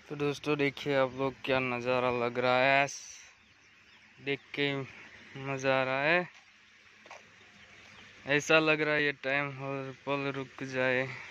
तो दोस्तों देखिए आप लोग क्या नज़ारा लग रहा है, देख के मज़ा आ रहा है। ऐसा लग रहा है ये टाइम हर पल रुक जाए।